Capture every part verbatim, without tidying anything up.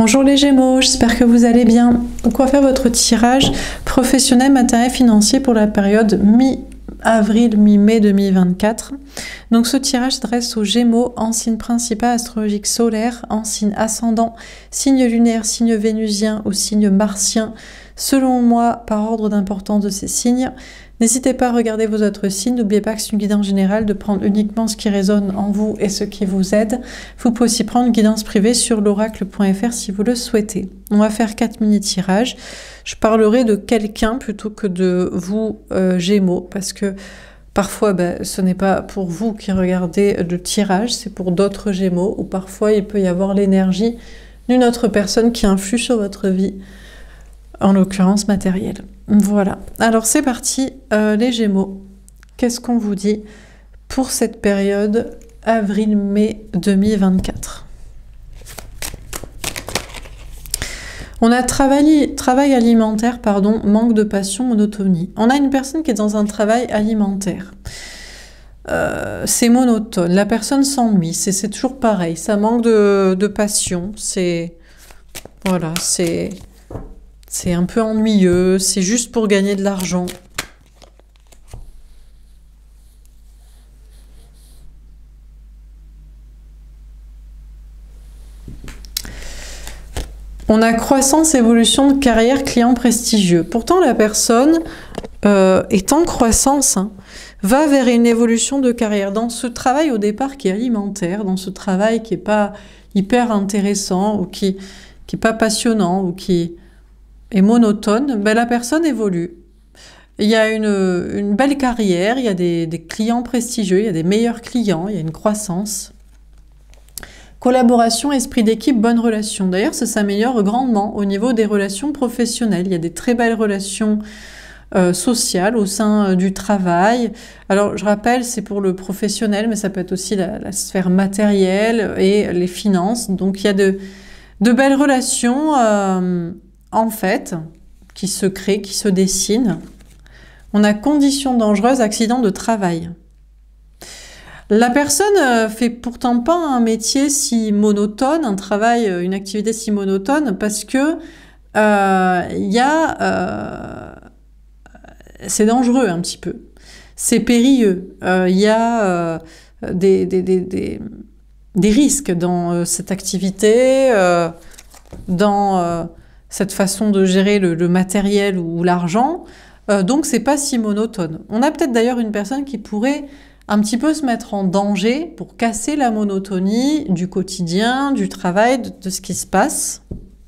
Bonjour les Gémeaux, j'espère que vous allez bien. Donc on va faire votre tirage professionnel, matériel, financier pour la période mi-avril, mi-mai deux mille vingt-quatre. Donc ce tirage s'adresse aux Gémeaux en signe principal astrologique solaire, en signe ascendant, signe lunaire, signe vénusien ou signe martien, selon moi par ordre d'importance de ces signes. N'hésitez pas à regarder vos autres signes, n'oubliez pas que c'est une guidance générale, de prendre uniquement ce qui résonne en vous et ce qui vous aide. Vous pouvez aussi prendre une guidance privée sur l'oracle point F R si vous le souhaitez. On va faire quatre mini-tirages. Je parlerai de quelqu'un plutôt que de vous, euh, Gémeaux, parce que parfois ben, ce n'est pas pour vous qui regardez le tirage, c'est pour d'autres Gémeaux, ou parfois il peut y avoir l'énergie d'une autre personne qui influe sur votre vie, en l'occurrence matérielle. Voilà, alors c'est parti, euh, les Gémeaux, qu'est-ce qu'on vous dit pour cette période avril-mai deux mille vingt-quatre? On a travail, travail alimentaire, pardon, manque de passion, monotonie. On a une personne qui est dans un travail alimentaire. Euh, c'est monotone, la personne s'ennuie, c'est toujours pareil, ça manque de, de passion, c'est... Voilà, c'est... C'est un peu ennuyeux, c'est juste pour gagner de l'argent. On a croissance, évolution de carrière, client prestigieux. Pourtant, la personne euh, est en croissance, hein, va vers une évolution de carrière. Dans ce travail au départ qui est alimentaire, dans ce travail qui n'est pas hyper intéressant ou qui n'est pas passionnant ou qui... et monotone, ben la personne évolue. Il y a une, une belle carrière, il y a des, des clients prestigieux, il y a des meilleurs clients, il y a une croissance. Collaboration, esprit d'équipe, bonne relation. D'ailleurs, ça s'améliore grandement au niveau des relations professionnelles. Il y a des très belles relations euh, sociales au sein euh, du travail. Alors, je rappelle, c'est pour le professionnel, mais ça peut être aussi la, la sphère matérielle et les finances. Donc, il y a de, de belles relations... Euh, en fait, qui se crée, qui se dessine. On a conditions dangereuses, accident de travail. La personne euh, fait pourtant pas un métier si monotone, un travail, une activité si monotone, parce que euh, y a, euh, c'est dangereux un petit peu, c'est périlleux. Il euh, y a euh, des, des, des, des, des risques dans euh, cette activité, euh, dans euh, cette façon de gérer le, le matériel ou l'argent, euh, donc c'est pas si monotone. On a peut-être d'ailleurs une personne qui pourrait un petit peu se mettre en danger pour casser la monotonie du quotidien, du travail, de, de ce qui se passe.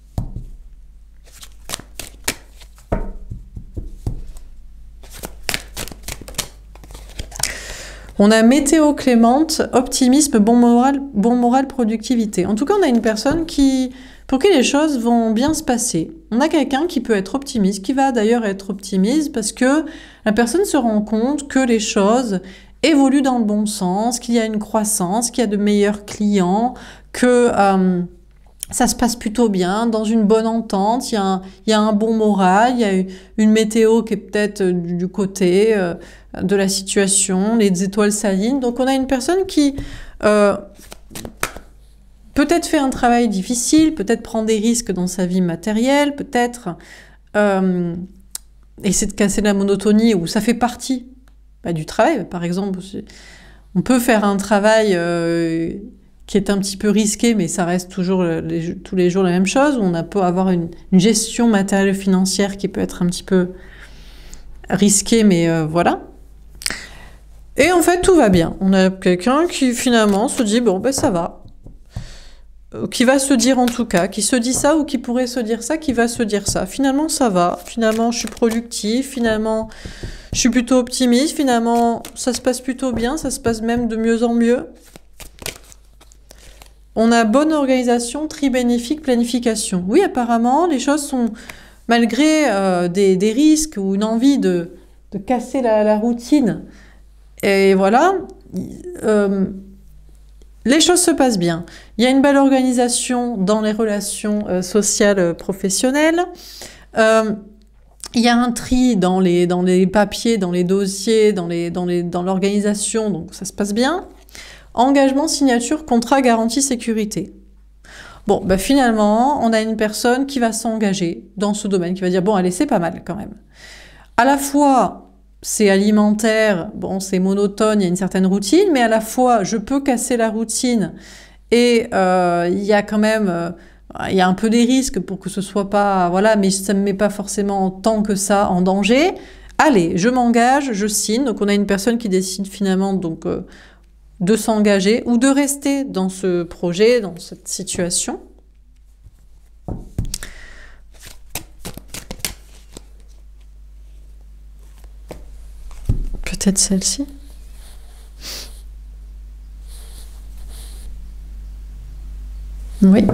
On a météo clémente, optimisme, bon moral, bon moral, productivité. En tout cas, on a une personne qui... pour qui les choses vont bien se passer. On a quelqu'un qui peut être optimiste, qui va d'ailleurs être optimiste parce que la personne se rend compte que les choses évoluent dans le bon sens, qu'il y a une croissance, qu'il y a de meilleurs clients, que euh, ça se passe plutôt bien, dans une bonne entente, il y a un, il y a un bon moral, il y a une météo qui est peut-être du, du côté euh, de la situation, les étoiles s'alignent. Donc on a une personne qui... Euh, peut-être fait un travail difficile, peut-être prend des risques dans sa vie matérielle, peut-être euh, essaie de casser la monotonie, où ça fait partie bah, du travail. Par exemple, on peut faire un travail euh, qui est un petit peu risqué, mais ça reste toujours les, tous les jours la même chose, où on a, peut avoir une, une gestion matérielle financière qui peut être un petit peu risquée, mais euh, voilà. Et en fait, tout va bien. On a quelqu'un qui finalement se dit, bon, ben ça va. Qui va se dire en tout cas, qui se dit ça ou qui pourrait se dire ça, qui va se dire ça. Finalement, ça va. Finalement, je suis productif. Finalement, je suis plutôt optimiste. Finalement, ça se passe plutôt bien. Ça se passe même de mieux en mieux. On a bonne organisation, tri bénéfique, planification. Oui, apparemment, les choses sont, malgré euh, des, des risques ou une envie de, de casser la, la routine. Et voilà. Euh, Les choses se passent bien. Il y a une belle organisation dans les relations euh, sociales euh, professionnelles. Euh, il y a un tri dans les, dans les papiers, dans les dossiers, dans les, dans les, dans l'organisation, donc ça se passe bien. Engagement, signature, contrat, garantie, sécurité. Bon, bah finalement, on a une personne qui va s'engager dans ce domaine, qui va dire, bon, allez, c'est pas mal quand même. À la fois, c'est alimentaire, bon, c'est monotone, il y a une certaine routine, mais à la fois, je peux casser la routine et euh, il y a quand même, euh, il y a un peu des risques pour que ce soit pas, voilà, mais ça me met pas forcément tant que ça en danger. Allez, je m'engage, je signe. Donc on a une personne qui décide finalement donc euh, de s'engager ou de rester dans ce projet, dans cette situation. Peut-être celle-ci. Oui.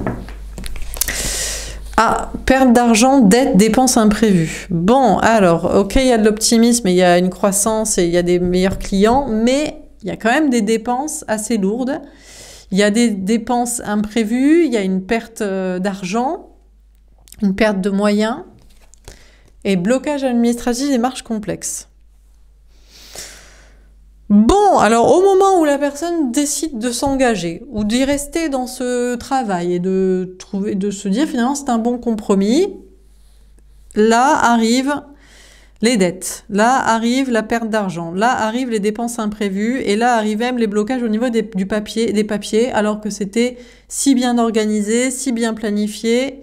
Ah, perte d'argent, dette, dépenses imprévues. Bon, alors, ok, il y a de l'optimisme, il y a une croissance et il y a des meilleurs clients, mais il y a quand même des dépenses assez lourdes. Il y a des dépenses imprévues, il y a une perte d'argent, une perte de moyens et blocage administratif des marches complexes. Bon, alors au moment où la personne décide de s'engager ou d'y rester dans ce travail et de trouver, de se dire finalement c'est un bon compromis, là arrivent les dettes, là arrive la perte d'argent, là arrivent les dépenses imprévues et là arrivent même les blocages au niveau des, du papier, des papiers alors que c'était si bien organisé, si bien planifié.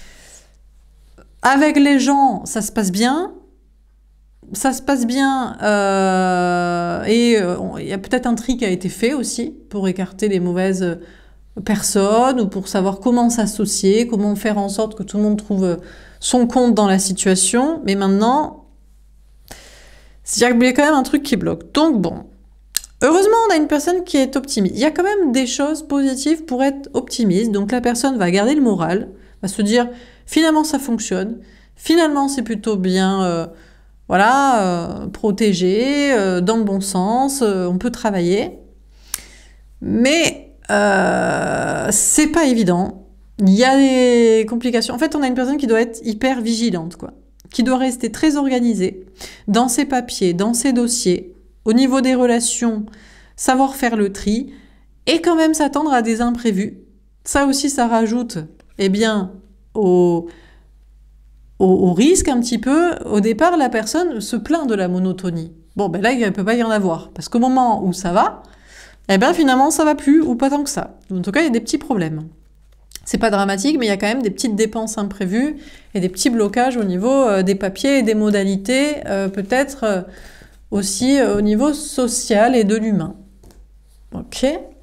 Avec les gens, ça se passe bien. Ça se passe bien euh, et il euh, y a peut-être un tri qui a été fait aussi pour écarter les mauvaises personnes ou pour savoir comment s'associer, comment faire en sorte que tout le monde trouve son compte dans la situation. Mais maintenant, il y a quand même un truc qui bloque. Donc bon, heureusement, on a une personne qui est optimiste. Il y a quand même des choses positives pour être optimiste. Donc la personne va garder le moral, va se dire finalement ça fonctionne, finalement c'est plutôt bien... Euh, Voilà, euh, protégé, euh, dans le bon sens, euh, on peut travailler. Mais euh, c'est pas évident. Il y a des complications. En fait, on a une personne qui doit être hyper vigilante, quoi. Qui doit rester très organisée dans ses papiers, dans ses dossiers, au niveau des relations, savoir faire le tri, et quand même s'attendre à des imprévus. Ça aussi, ça rajoute, eh bien, au... Au, au risque un petit peu, au départ, la personne se plaint de la monotonie. Bon, ben là, il ne peut pas y en avoir. Parce qu'au moment où ça va, eh bien finalement, ça va plus, ou pas tant que ça. En tout cas, il y a des petits problèmes. C'est pas dramatique, mais il y a quand même des petites dépenses imprévues et des petits blocages au niveau euh, des papiers et des modalités, euh, peut-être euh, aussi euh, au niveau social et de l'humain. Ok.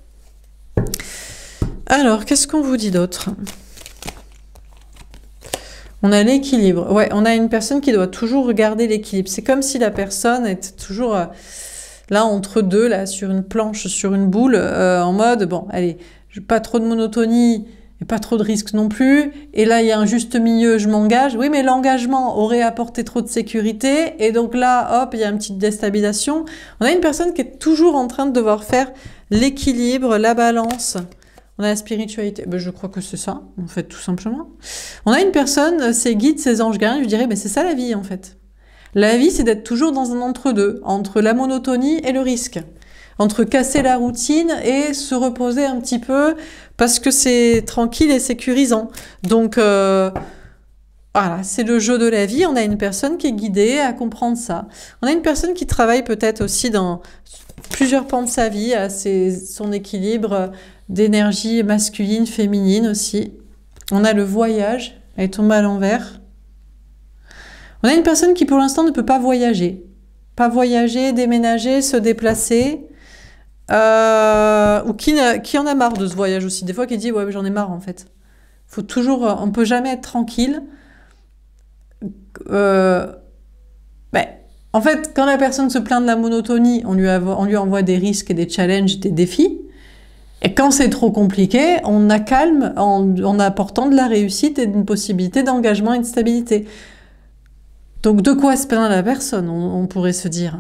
Alors, qu'est-ce qu'on vous dit d'autre ? On a l'équilibre. Ouais, on a une personne qui doit toujours regarder l'équilibre. C'est comme si la personne était toujours euh, là entre deux, là sur une planche, sur une boule, euh, en mode bon, allez, pas trop de monotonie et pas trop de risques non plus. Et là, il y a un juste milieu, je m'engage. Oui, mais l'engagement aurait apporté trop de sécurité. Et donc là, hop, il y a une petite déstabilisation. On a une personne qui est toujours en train de devoir faire l'équilibre, la balance. On a la spiritualité, ben, je crois que c'est ça, en fait, tout simplement. On a une personne, ses guides, ses anges gardiens, je dirais, ben, c'est ça la vie, en fait. La vie, c'est d'être toujours dans un entre-deux, entre la monotonie et le risque. Entre casser la routine et se reposer un petit peu, parce que c'est tranquille et sécurisant. Donc, euh, voilà, c'est le jeu de la vie. On a une personne qui est guidée à comprendre ça. On a une personne qui travaille peut-être aussi dans plusieurs pans de sa vie, à ses, son équilibre d'énergie masculine, féminine aussi. On a le voyage, elle tombe à l'envers. On a une personne qui pour l'instant ne peut pas voyager. Pas voyager, déménager, se déplacer. Euh, ou qui, qui en a marre de ce voyage aussi. Des fois qui dit ouais j'en ai marre en fait. Faut toujours, on peut jamais être tranquille. Euh, ben, en fait, quand la personne se plaint de la monotonie, on lui, on lui envoie des risques et des challenges, des défis. Et quand c'est trop compliqué, on accalme en, en apportant de la réussite et une possibilité d'engagement et de stabilité. Donc de quoi se plaint la personne, on, on pourrait se dire.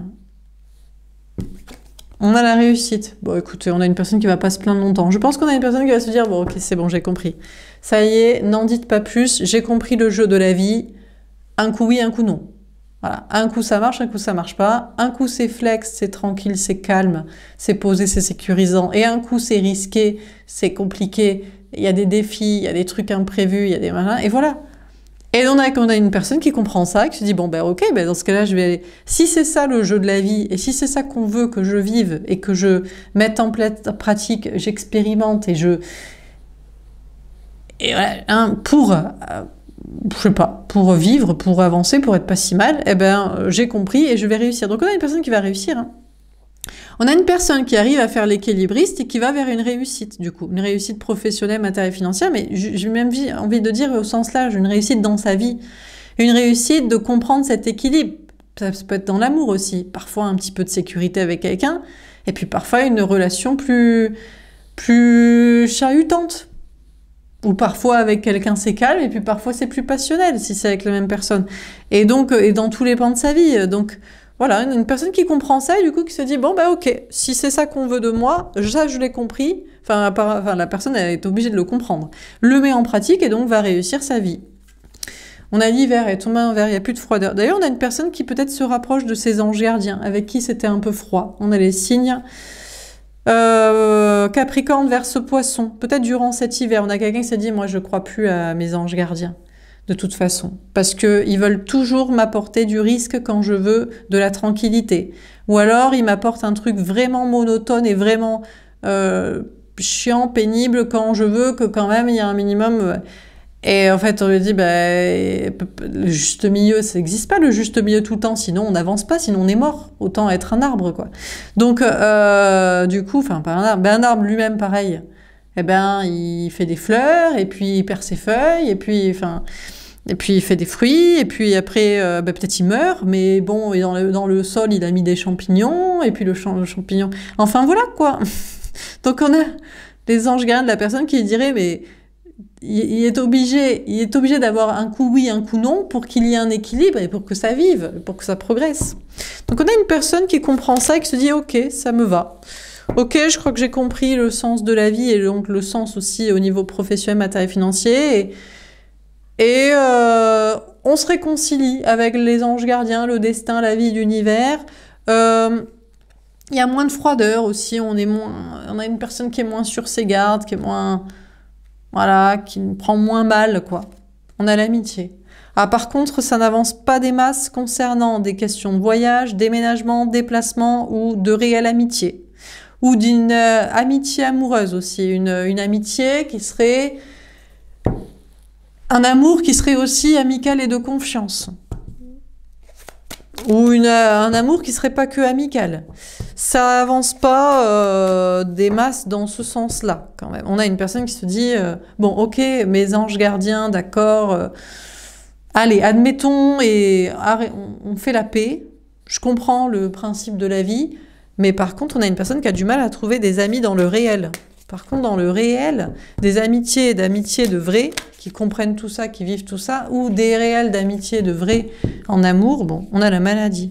On a la réussite. Bon écoutez, on a une personne qui va pas se plaindre longtemps. Je pense qu'on a une personne qui va se dire, bon ok c'est bon, j'ai compris. Ça y est, n'en dites pas plus, j'ai compris le jeu de la vie. Un coup oui, un coup non. Voilà. Un coup ça marche, un coup ça marche pas. Un coup c'est flex, c'est tranquille, c'est calme, c'est posé, c'est sécurisant. Et un coup c'est risqué, c'est compliqué il y a des défis, il y a des trucs imprévus, il y a des machins, et voilà. Et on a, on a une personne qui comprend ça, qui se dit, bon ben ok, ben dans ce cas-là, je vais aller... Si c'est ça le jeu de la vie, et si c'est ça qu'on veut que je vive, et que je mette en pratique, j'expérimente, et je... Et voilà, hein, pour... Euh, je sais pas, pour vivre, pour avancer, pour être pas si mal, eh ben j'ai compris et je vais réussir. Donc on a une personne qui va réussir, hein. On a une personne qui arrive à faire l'équilibriste et qui va vers une réussite, du coup. Une réussite professionnelle, matérielle, financière, mais j'ai même envie de dire au sens large, une réussite dans sa vie. Une réussite de comprendre cet équilibre. Ça peut être dans l'amour aussi. Parfois un petit peu de sécurité avec quelqu'un, et puis parfois une relation plus, plus chahutante. Ou parfois avec quelqu'un c'est calme, et puis parfois c'est plus passionnel, si c'est avec la même personne. Et donc, et dans tous les pans de sa vie. Donc, voilà, une personne qui comprend ça et du coup qui se dit, bon bah ok, si c'est ça qu'on veut de moi, ça je l'ai compris, enfin, enfin la personne elle est obligée de le comprendre, le met en pratique et donc va réussir sa vie. On a l'hiver et tombé en vert, il n'y a plus de froideur. D'ailleurs on a une personne qui peut-être se rapproche de ses anges gardiens, avec qui c'était un peu froid. On a les signes euh, Capricorne, Verseau, Poisson. Peut-être durant cet hiver, on a quelqu'un qui s'est dit, moi je crois plus à mes anges gardiens. De toute façon, parce qu'ils veulent toujours m'apporter du risque quand je veux de la tranquillité. Ou alors, ils m'apportent un truc vraiment monotone et vraiment euh, chiant, pénible, quand je veux que quand même il y a un minimum... Et en fait, on lui dit, bah, le juste milieu, ça n'existe pas le juste milieu tout le temps, sinon on n'avance pas, sinon on est mort. Autant être un arbre, quoi. Donc, euh, du coup, enfin, pas un arbre, ben, un arbre lui-même, pareil. Eh ben, il fait des fleurs, et puis il perd ses feuilles, et puis, enfin... Et puis il fait des fruits, et puis après, euh, bah, peut-être il meurt, mais bon, et dans, le, dans le sol, il a mis des champignons, et puis le, champ, le champignon... Enfin voilà, quoi. Donc on a les anges gardiens de la personne qui dirait, mais il, il est obligé, il est obligé d'avoir un coup oui, un coup non, pour qu'il y ait un équilibre, et pour que ça vive, pour que ça progresse. Donc on a une personne qui comprend ça, et qui se dit, ok, ça me va. Ok, je crois que j'ai compris le sens de la vie, et donc le sens aussi au niveau professionnel, matériel, financier, et... Et euh, on se réconcilie avec les anges gardiens, le destin, la vie, l'univers. Euh, il y a moins de froideur aussi, on est moins, on a une personne qui est moins sur ses gardes, qui est moins, voilà, qui prend moins mal, quoi. On a l'amitié. Ah, par contre, ça n'avance pas des masses concernant des questions de voyage, déménagement, déplacement ou de réelle amitié. Ou d'une euh, amitié amoureuse aussi, une, une amitié qui serait... Un amour qui serait aussi amical et de confiance. Ou une, un amour qui serait pas que amical. Ça avance pas euh, des masses dans ce sens-là, quand même. On a une personne qui se dit, euh, bon, ok, mes anges gardiens, d'accord, euh, allez, admettons, et on, on fait la paix, je comprends le principe de la vie, mais par contre, on a une personne qui a du mal à trouver des amis dans le réel. Par contre, dans le réel, des amitiés d'amitiés de vrais, qui comprennent tout ça, qui vivent tout ça, ou des réels d'amitié de vrais en amour, bon, on a la maladie.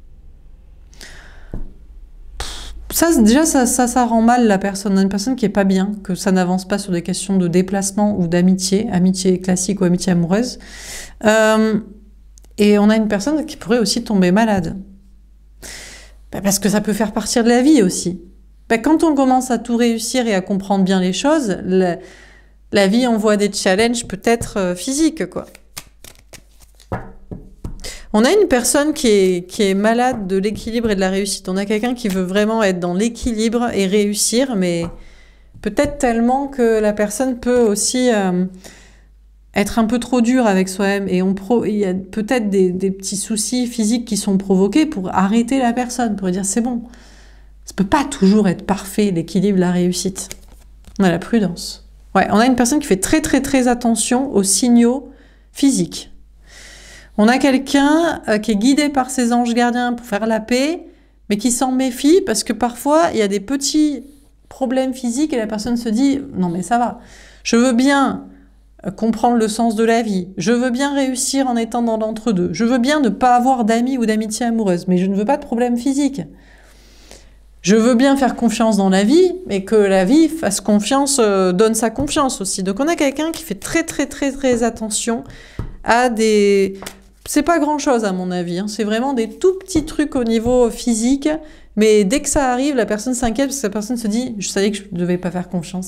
Ça, déjà, ça, ça, ça rend mal la personne. On a une personne qui est pas bien, que ça n'avance pas sur des questions de déplacement ou d'amitié, amitié classique ou amitié amoureuse. Euh, et on a une personne qui pourrait aussi tomber malade. Ben, parce que ça peut faire partie de la vie aussi. Ben, quand on commence à tout réussir et à comprendre bien les choses, la, la vie envoie des challenges peut-être euh, physiques, quoi. On a une personne qui est, qui est malade de l'équilibre et de la réussite. On a quelqu'un qui veut vraiment être dans l'équilibre et réussir, mais peut-être tellement que la personne peut aussi euh, être un peu trop dure avec soi-même. Et on pro il y a peut-être des, des petits soucis physiques qui sont provoqués pour arrêter la personne, pour dire c'est bon. Ça peut pas toujours être parfait, l'équilibre, la réussite. On a la prudence. Ouais, on a une personne qui fait très très très attention aux signaux physiques. On a quelqu'un euh, qui est guidé par ses anges gardiens pour faire la paix, mais qui s'en méfie parce que parfois il y a des petits problèmes physiques et la personne se dit « Non mais ça va, je veux bien euh, comprendre le sens de la vie, je veux bien réussir en étant dans l'entre-deux, je veux bien ne pas avoir d'amis ou d'amitié amoureuse, mais je ne veux pas de problème physique. Je veux bien faire confiance dans la vie, mais que la vie fasse confiance, euh, donne sa confiance aussi. » Donc on a quelqu'un qui fait très très très très attention à des... C'est pas grand-chose à mon avis, hein. C'est vraiment des tout petits trucs au niveau physique, mais dès que ça arrive, la personne s'inquiète parce que la personne se dit « Je savais que je ne devais pas faire confiance.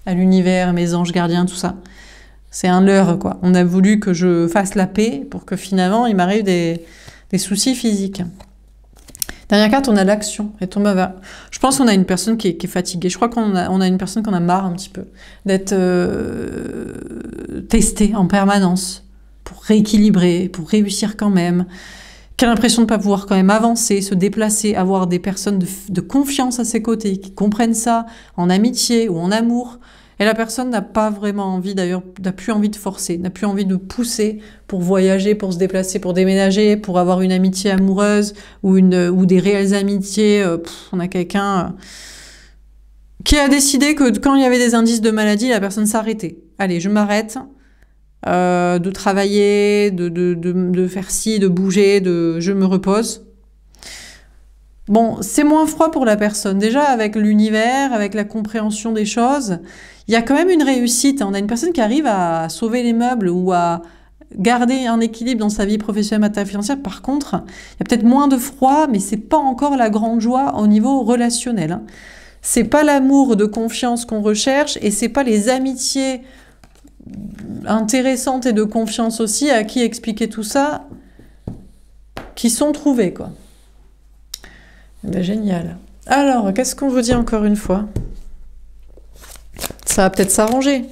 à l'univers, mes anges gardiens, tout ça. C'est un leurre, quoi. On a voulu que je fasse la paix pour que finalement, il m'arrive des, des soucis physiques. Dernière carte, on a l'action. Et tombe à... Je pense qu'on a une personne qui est, qui est fatiguée. Je crois qu'on a, on a une personne qu'on a marre un petit peu d'être euh, testée en permanence pour rééquilibrer, pour réussir quand même, qui a l'impression de ne pas pouvoir quand même avancer, se déplacer, avoir des personnes de, de confiance à ses côtés, qui comprennent ça en amitié ou en amour. Et la personne n'a pas vraiment envie, d'ailleurs, n'a plus envie de forcer, n'a plus envie de pousser pour voyager, pour se déplacer, pour déménager, pour avoir une amitié amoureuse ou, une, ou des réelles amitiés. Euh, pff, on a quelqu'un euh, qui a décidé que quand il y avait des indices de maladie, la personne s'arrêtait. Allez, je m'arrête euh, de travailler, de, de, de, de faire ci, de bouger, de je me repose. Bon, c'est moins froid pour la personne. Déjà, avec l'univers, avec la compréhension des choses, il y a quand même une réussite. On a une personne qui arrive à sauver les meubles ou à garder un équilibre dans sa vie professionnelle, matérielle, financière. Par contre, il y a peut-être moins de froid, mais c'est pas encore la grande joie au niveau relationnel. C'est pas l'amour de confiance qu'on recherche et c'est pas les amitiés intéressantes et de confiance aussi à qui expliquer tout ça qui sont trouvées, quoi. Ben, génial. Alors, qu'est-ce qu'on vous dit encore une fois? Ça va peut-être s'arranger.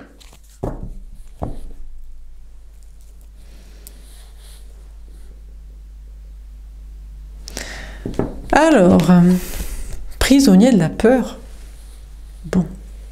Alors, euh, prisonnier de la peur. Bon.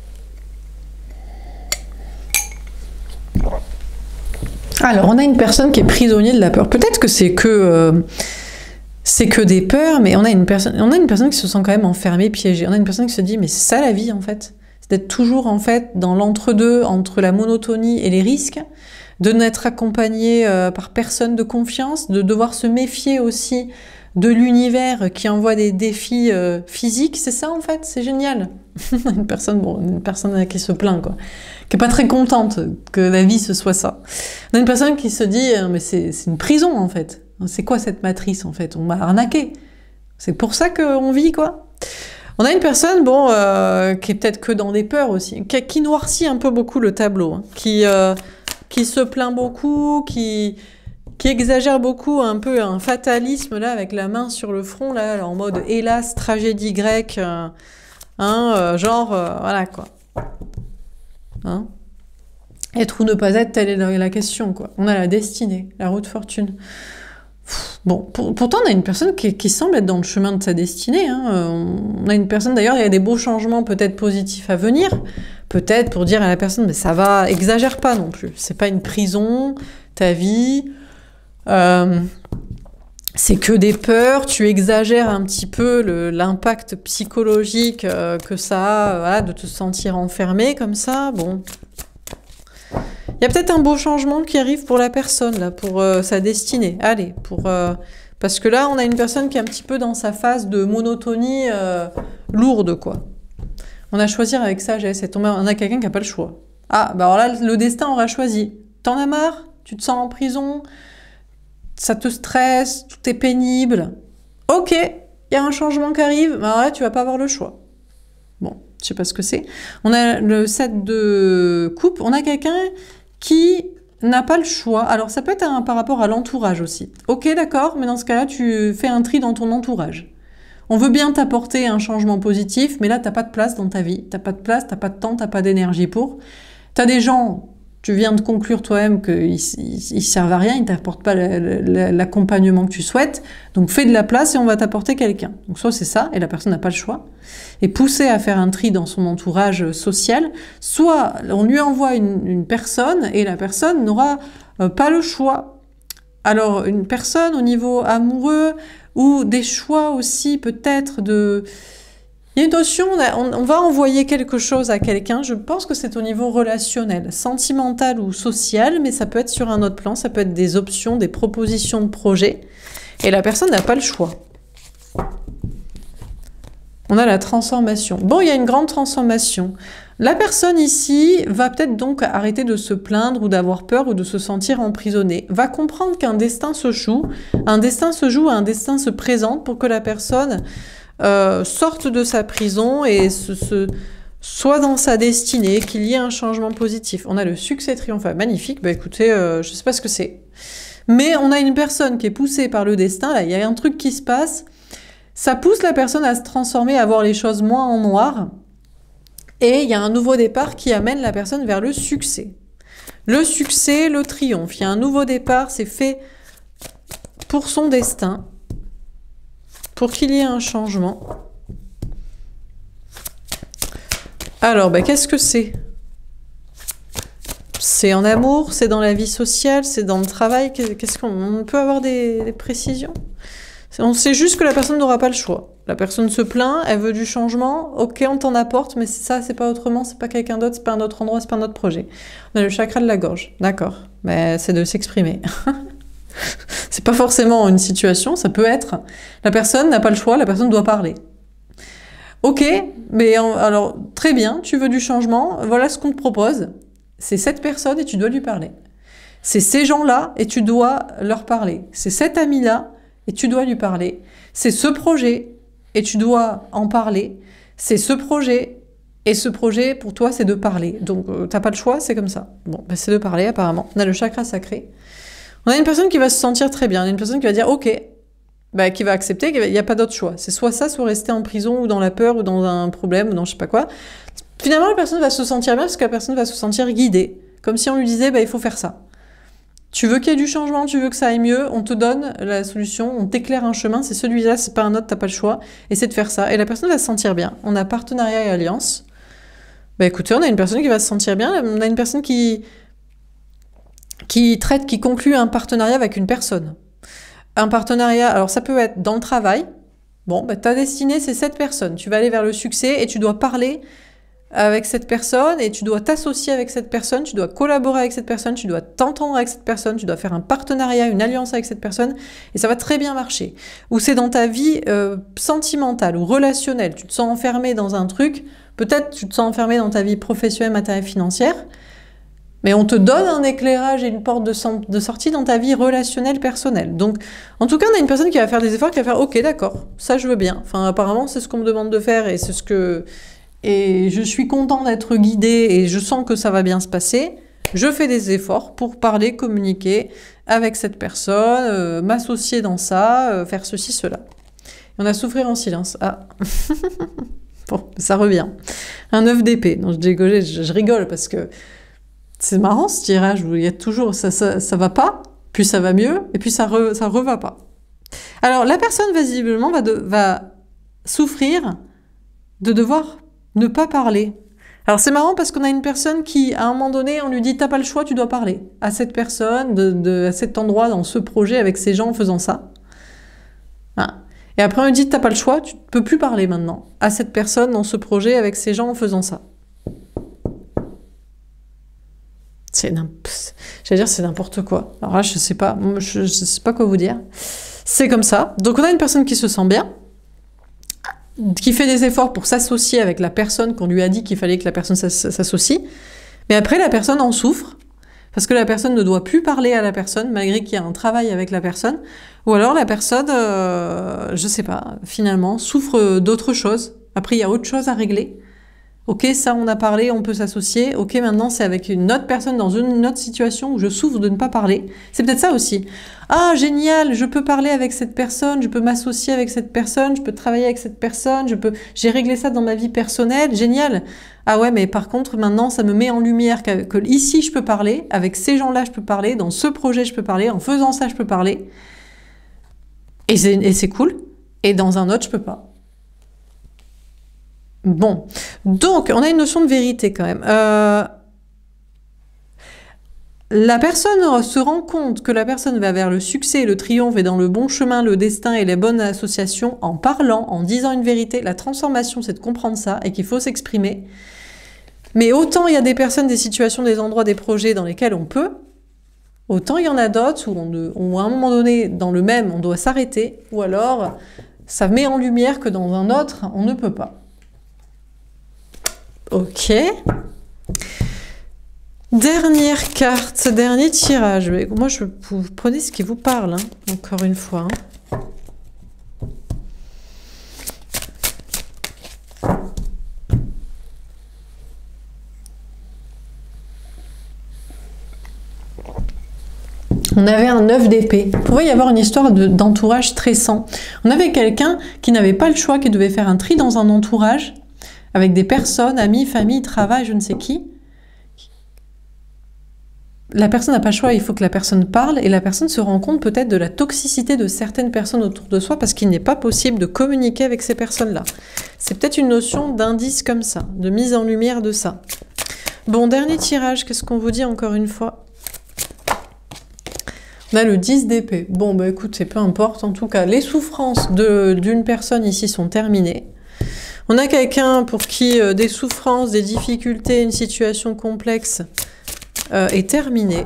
Alors, on a une personne qui est prisonnier de la peur. Peut-être que c'est que... Euh, c'est que des peurs, mais on a, une personne, on a une personne qui se sent quand même enfermée, piégée. On a une personne qui se dit, mais c'est ça la vie, en fait. C'est d'être toujours, en fait, dans l'entre-deux, entre la monotonie et les risques, de n'être accompagné euh, par personne de confiance, de devoir se méfier aussi de l'univers qui envoie des défis euh, physiques. C'est ça, en fait, c'est génial. une personne, bon, une personne qui se plaint, quoi, qui est pas très contente que la vie, ce soit ça. On a une personne qui se dit, mais c'est une prison, en fait. C'est quoi cette matrice, en fait? On m'a arnaqué. C'est pour ça qu'on vit, quoi. On a une personne, bon, euh, qui est peut-être que dans des peurs aussi, qui, qui noircit un peu beaucoup le tableau, hein, qui, euh, qui se plaint beaucoup, qui, qui exagère beaucoup, un peu un fatalisme, là, avec la main sur le front, là, en mode hélas, tragédie grecque, euh, hein, euh, genre, euh, voilà, quoi. Hein? Être ou ne pas être, telle est la, la question, quoi. On a la destinée, la route fortune. Bon, pour, pourtant on a une personne qui, qui semble être dans le chemin de sa destinée. Hein. On a une personne, d'ailleurs, il y a des beaux changements peut-être positifs à venir, peut-être pour dire à la personne, mais ça va, exagère pas non plus. C'est pas une prison, ta vie, euh, c'est que des peurs, tu exagères un petit peu l'impact psychologique euh, que ça a, voilà, de te sentir enfermé comme ça, bon... Il y a peut-être un beau changement qui arrive pour la personne, là, pour euh, sa destinée. Allez, pour, euh, parce que là, on a une personne qui est un petit peu dans sa phase de monotonie euh, lourde, quoi. On a choisi avec sagesse. Et on a quelqu'un qui n'a pas le choix. Ah, bah alors là, le destin aura choisi. T'en as marre? Tu te sens en prison? Ça te stresse? Tout est pénible? Ok, il y a un changement qui arrive. Bah alors là, tu vas pas avoir le choix. Bon, je sais pas ce que c'est. On a le set de coupe. On a quelqu'un qui n'a pas le choix. Alors, ça peut être un, par rapport à l'entourage aussi. Ok, d'accord, mais dans ce cas-là, tu fais un tri dans ton entourage. On veut bien t'apporter un changement positif, mais là, t'as pas de place dans ta vie. T'as pas de place, t'as pas de temps, t'as pas d'énergie pour. T'as des gens, tu viens de conclure toi-même qu'ils ils, ils servent à rien, ils t'apportent pas l'accompagnement que tu souhaites. Donc, fais de la place et on va t'apporter quelqu'un. Donc, soit c'est ça, et la personne n'a pas le choix, et poussé à faire un tri dans son entourage social, soit on lui envoie une, une personne et la personne n'aura euh, pas le choix. Alors une personne au niveau amoureux ou des choix aussi peut-être de... Il y a une notion, on, on va envoyer quelque chose à quelqu'un, je pense que c'est au niveau relationnel, sentimental ou social, mais ça peut être sur un autre plan, ça peut être des options, des propositions de projets, et la personne n'a pas le choix. On a la transformation. Bon, il y a une grande transformation. La personne ici va peut-être donc arrêter de se plaindre ou d'avoir peur ou de se sentir emprisonnée. Va comprendre qu'un destin se joue, un destin se joue, un destin se présente pour que la personne euh, sorte de sa prison et se, se, soit dans sa destinée, qu'il y ait un changement positif. On a le succès triomphal, magnifique. Bah écoutez, euh, je sais pas ce que c'est. Mais on a une personne qui est poussée par le destin, là, il y a un truc qui se passe. Ça pousse la personne à se transformer, à voir les choses moins en noir. Et il y a un nouveau départ qui amène la personne vers le succès. Le succès, le triomphe. Il y a un nouveau départ, c'est fait pour son destin, pour qu'il y ait un changement. Alors, bah, qu'est-ce que c'est? C'est en amour, c'est dans la vie sociale, c'est dans le travail. Qu'est-ce qu'on peut avoir des, des précisions? On sait juste que la personne n'aura pas le choix. La personne se plaint, elle veut du changement, ok, on t'en apporte, mais ça, c'est pas autrement, c'est pas quelqu'un d'autre, c'est pas un autre endroit, c'est pas un autre projet. On a le chakra de la gorge, d'accord, mais c'est de s'exprimer. C'est pas forcément une situation, ça peut être. La personne n'a pas le choix, la personne doit parler. Ok, mais en, alors, très bien, tu veux du changement, voilà ce qu'on te propose. C'est cette personne et tu dois lui parler. C'est ces gens-là et tu dois leur parler. C'est cet ami-là et tu dois lui parler. C'est ce projet et tu dois en parler. C'est ce projet et ce projet pour toi c'est de parler. Donc euh, t'as pas le choix, c'est comme ça. Bon, ben, c'est de parler apparemment. On a le chakra sacré. On a une personne qui va se sentir très bien. On a une personne qui va dire ok, ben, qui va accepter qu'il n'y a pas d'autre choix. C'est soit ça, soit rester en prison ou dans la peur ou dans un problème ou dans je sais pas quoi. Finalement la personne va se sentir bien parce que la personne va se sentir guidée. Comme si on lui disait ben, il faut faire ça. Tu veux qu'il y ait du changement, tu veux que ça aille mieux, on te donne la solution, on t'éclaire un chemin, c'est celui-là, c'est pas un autre, t'as pas le choix, et c'est de faire ça. Et la personne va se sentir bien. On a partenariat et alliance. Bah écoutez, on a une personne qui va se sentir bien, on a une personne qui, qui traite, qui conclut un partenariat avec une personne. Un partenariat, alors ça peut être dans le travail, bon, bah ta destinée c'est cette personne, tu vas aller vers le succès et tu dois parler avec cette personne et tu dois t'associer avec cette personne, tu dois collaborer avec cette personne, tu dois t'entendre avec cette personne, tu dois faire un partenariat, une alliance avec cette personne et ça va très bien marcher. Ou c'est dans ta vie euh, sentimentale ou relationnelle, tu te sens enfermé dans un truc, peut-être tu te sens enfermé dans ta vie professionnelle, matérielle, financière, mais on te donne un éclairage et une porte de, de sortie dans ta vie relationnelle, personnelle. Donc, en tout cas, on a une personne qui va faire des efforts, qui va faire « Ok, d'accord, ça je veux bien ». Enfin, apparemment, c'est ce qu'on me demande de faire et c'est ce que... Et je suis content d'être guidée et je sens que ça va bien se passer. Je fais des efforts pour parler, communiquer avec cette personne, euh, m'associer dans ça, euh, faire ceci, cela. Et on a souffrir en silence. Ah, bon, ça revient. Un œuf d'épée. Non, je, rigole, je, je rigole parce que c'est marrant ce tirage où il y a toujours ça, ça, ça va pas, puis ça va mieux, et puis ça re, ça reva pas. Alors la personne visiblement va, de, va souffrir de devoir ne pas parler. Alors c'est marrant parce qu'on a une personne qui, à un moment donné, on lui dit « t'as pas le choix, tu dois parler » à cette personne, de, de, à cet endroit, dans ce projet, avec ces gens en faisant ça. Ah. Et après on lui dit « t'as pas le choix, tu ne peux plus parler maintenant » à cette personne, dans ce projet, avec ces gens en faisant ça. C'est j'allais dire c'est n'importe quoi. Alors là je sais pas, je, je sais pas quoi vous dire. C'est comme ça. Donc on a une personne qui se sent bien, qui fait des efforts pour s'associer avec la personne qu'on lui a dit qu'il fallait que la personne s'associe, mais après la personne en souffre, parce que la personne ne doit plus parler à la personne, malgré qu'il y a un travail avec la personne, ou alors la personne, euh, je sais pas, finalement, souffre d'autre chose, après il y a autre chose à régler. Ok, ça on a parlé, on peut s'associer, ok maintenant c'est avec une autre personne dans une autre situation où je souffre de ne pas parler. C'est peut-être ça aussi. Ah génial, je peux parler avec cette personne, je peux m'associer avec cette personne, je peux travailler avec cette personne, je peux, j'ai réglé ça dans ma vie personnelle, génial. Ah ouais mais par contre maintenant ça me met en lumière que, que ici je peux parler, avec ces gens-là je peux parler, dans ce projet je peux parler, en faisant ça je peux parler. Et c'est, et c'est cool. Et dans un autre je peux pas. Bon, donc on a une notion de vérité quand même. Euh, la personne se rend compte que la personne va vers le succès, le triomphe et dans le bon chemin, le destin et les bonnes associations en parlant, en disant une vérité. La transformation, c'est de comprendre ça et qu'il faut s'exprimer. Mais autant il y a des personnes, des situations, des endroits, des projets dans lesquels on peut, autant il y en a d'autres où, on, où à un moment donné, dans le même, on doit s'arrêter, ou alors ça met en lumière que dans un autre, on ne peut pas. Ok. Dernière carte, dernier tirage. Moi, je, vous prenez ce qui vous parle, hein, encore une fois. Hein. On avait un neuf d'épée. Il pouvait y avoir une histoire d'entourage stressant. On avait quelqu'un qui n'avait pas le choix, qui devait faire un tri dans un entourage, avec des personnes, amis, famille, travail, je ne sais qui. La personne n'a pas le choix, il faut que la personne parle, et la personne se rend compte peut-être de la toxicité de certaines personnes autour de soi, parce qu'il n'est pas possible de communiquer avec ces personnes-là. C'est peut-être une notion d'indice comme ça, de mise en lumière de ça. Bon, dernier tirage, qu'est-ce qu'on vous dit encore une fois? On a le dix d'épée. Bon, bah écoutez, peu importe, en tout cas, les souffrances d'une personne ici sont terminées. On a quelqu'un pour qui euh, des souffrances, des difficultés, une situation complexe euh, est terminée.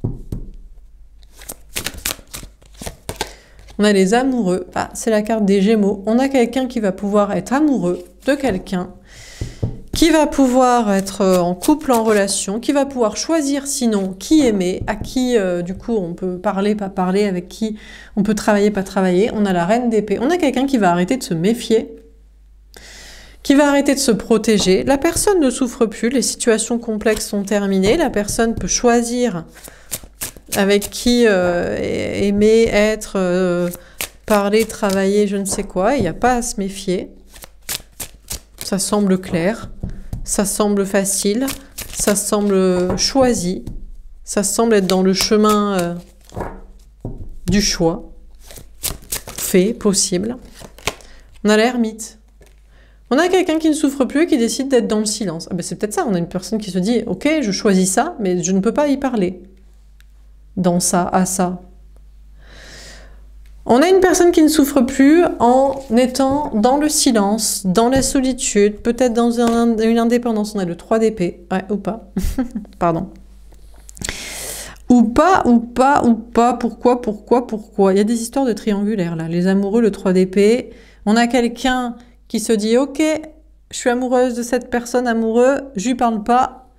On a les amoureux. Ah, c'est la carte des Gémeaux. On a quelqu'un qui va pouvoir être amoureux de quelqu'un, qui va pouvoir être en couple, en relation, qui va pouvoir choisir sinon qui aimer, à qui euh, du coup on peut parler, pas parler, avec qui on peut travailler, pas travailler. On a la reine d'épée. On a quelqu'un qui va arrêter de se méfier, qui va arrêter de se protéger. La personne ne souffre plus, les situations complexes sont terminées, la personne peut choisir avec qui euh, aimer, être, euh, parler, travailler, je ne sais quoi. Il n'y a pas à se méfier. Ça semble clair, ça semble facile, ça semble choisi, ça semble être dans le chemin euh, du choix, fait, possible. On a l'ermite. On a quelqu'un qui ne souffre plus et qui décide d'être dans le silence. Ah ben c'est peut-être ça, on a une personne qui se dit « Ok, je choisis ça, mais je ne peux pas y parler. » Dans ça, à ça. On a une personne qui ne souffre plus en étant dans le silence, dans la solitude, peut-être dans un, une indépendance. On a le trois d'épée, ouais, ou pas. Pardon. Ou pas, ou pas, ou pas. Pourquoi, pourquoi, pourquoi? Il y a des histoires de triangulaires, là. Les amoureux, le trois d'épée. On a quelqu'un qui se dit « Ok, je suis amoureuse de cette personne, amoureux, je lui parle pas.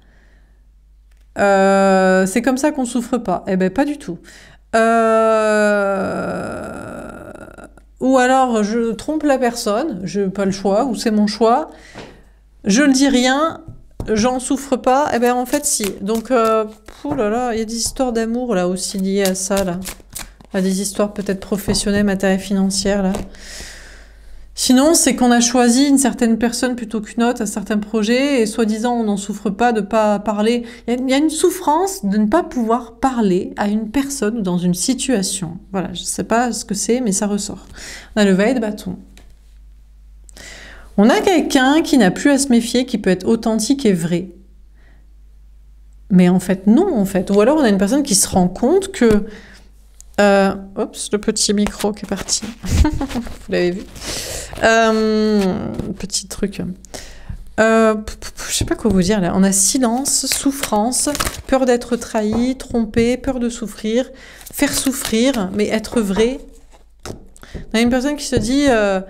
Euh, c'est comme ça qu'on souffre pas. » Eh ben, pas du tout. Euh... Ou alors je trompe la personne, je n'ai pas le choix, ou c'est mon choix, je ne dis rien, j'en souffre pas, et eh bien en fait si. Donc, euh, oh là là, il y a des histoires d'amour là aussi liées à ça, là. À des histoires peut-être professionnelles, matérielles, financières, là. Sinon, c'est qu'on a choisi une certaine personne plutôt qu'une autre à certains projets et soi-disant on n'en souffre pas de ne pas parler. Il y a une souffrance de ne pas pouvoir parler à une personne ou dans une situation. Voilà, je ne sais pas ce que c'est, mais ça ressort. On a le valet de bâton. On a quelqu'un qui n'a plus à se méfier, qui peut être authentique et vrai. Mais en fait, non, en fait. Ou alors on a une personne qui se rend compte que... Euh, oups, le petit micro qui est parti. Vous l'avez vu. Euh, petit truc. Euh, je sais pas quoi vous dire là. On a silence, souffrance, peur d'être trahi, trompé, peur de souffrir, faire souffrir, mais être vrai. On a une personne qui se dit... Euh,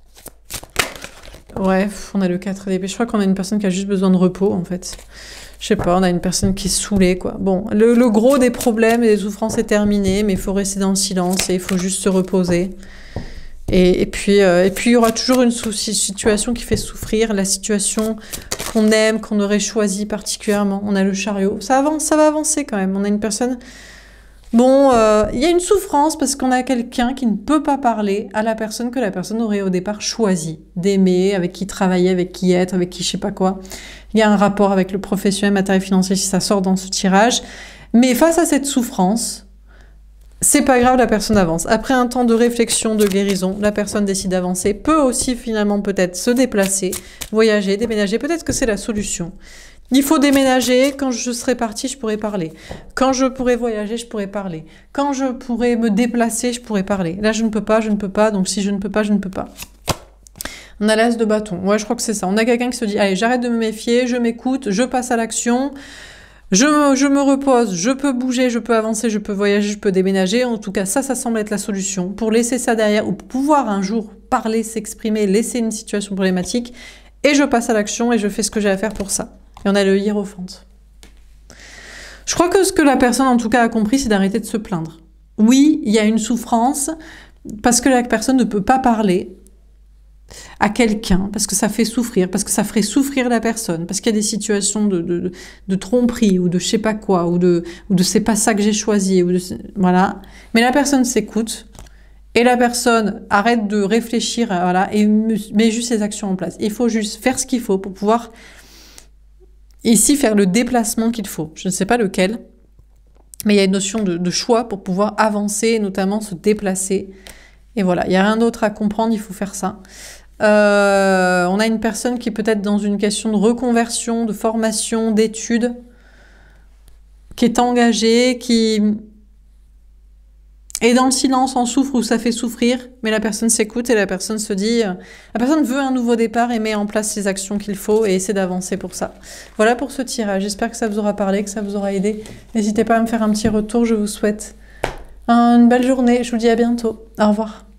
ouais, on a le quatre d'épée. Je crois qu'on a une personne qui a juste besoin de repos en fait. Je sais pas, on a une personne qui est saoulée, quoi. Bon, le, le gros des problèmes et des souffrances est terminé, mais il faut rester dans le silence et il faut juste se reposer. Et, et, puis, euh, et puis, il y aura toujours une situation qui fait souffrir, la situation qu'on aime, qu'on aurait choisi particulièrement. On a le chariot. Ça avance, ça va avancer quand même. On a une personne... Bon, euh, il y a une souffrance parce qu'on a quelqu'un qui ne peut pas parler à la personne que la personne aurait au départ choisi d'aimer, avec qui travailler, avec qui être, avec qui je sais pas quoi. Il y a un rapport avec le professionnel, matériel, financier, si ça sort dans ce tirage. Mais face à cette souffrance, c'est pas grave, la personne avance. Après un temps de réflexion, de guérison, la personne décide d'avancer, peut aussi finalement peut-être se déplacer, voyager, déménager. Peut-être que c'est la solution. Il faut déménager, quand je serai partie, je pourrai parler. Quand je pourrai voyager, je pourrai parler. Quand je pourrai me déplacer, je pourrai parler. Là, je ne peux pas, je ne peux pas, donc si je ne peux pas, je ne peux pas. On a l'as de bâton. Ouais, je crois que c'est ça. On a quelqu'un qui se dit, allez, j'arrête de me méfier, je m'écoute, je passe à l'action, je me, je me repose, je peux bouger, je peux avancer, je peux voyager, je peux déménager. En tout cas, ça, ça semble être la solution. Pour laisser ça derrière, ou pour pouvoir un jour parler, s'exprimer, laisser une situation problématique, et je passe à l'action et je fais ce que j'ai à faire pour ça. Et on a le hiérophante. Je crois que ce que la personne, en tout cas, a compris, c'est d'arrêter de se plaindre. Oui, il y a une souffrance, parce que la personne ne peut pas parler. à quelqu'un, parce que ça fait souffrir, parce que ça ferait souffrir la personne, parce qu'il y a des situations de, de, de, de tromperie, ou de je sais pas quoi, ou de, ou de c'est pas ça que j'ai choisi, ou de, voilà. Mais la personne s'écoute, et la personne arrête de réfléchir, voilà, et met juste ses actions en place. Il faut juste faire ce qu'il faut pour pouvoir, ici, faire le déplacement qu'il faut. Je ne sais pas lequel, mais il y a une notion de, de choix pour pouvoir avancer, notamment se déplacer. Et voilà, il n'y a rien d'autre à comprendre, il faut faire ça. Euh, on a une personne qui est peut-être dans une question de reconversion, de formation, d'études, qui est engagée, qui est dans le silence, en souffre ou ça fait souffrir, mais la personne s'écoute et la personne se dit... La personne veut un nouveau départ et met en place les actions qu'il faut et essaie d'avancer pour ça. Voilà pour ce tirage. J'espère que ça vous aura parlé, que ça vous aura aidé. N'hésitez pas à me faire un petit retour, je vous souhaite une belle journée. Je vous dis à bientôt. Au revoir.